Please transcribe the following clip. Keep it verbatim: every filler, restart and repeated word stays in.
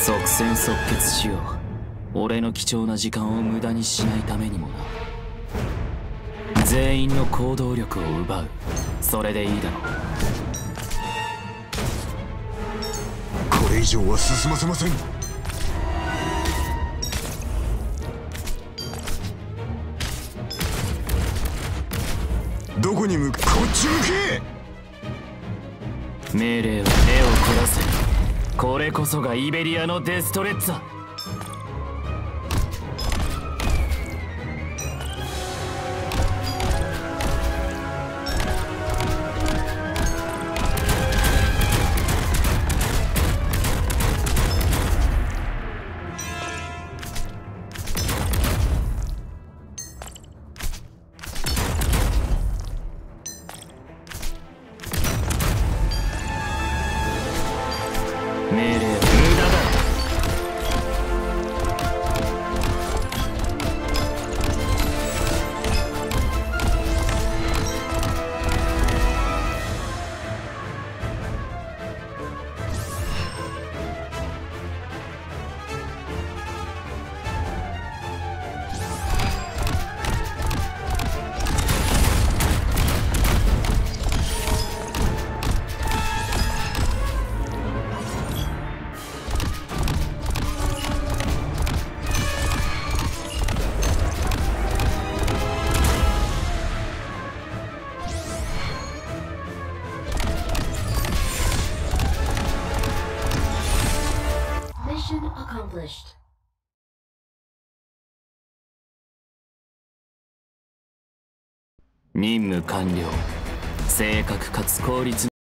即戦即決しよう。俺の貴重な時間を無駄にしないためにもな。全員の行動力を奪う。それでいいだろう。 これ以上は進ませません。どこに向く？こっち向け！命令は目を凝らせ。これこそがイベリアのデストレッツァ。命令無駄だ。 Mission accomplished. 任務完了。正確かつ効率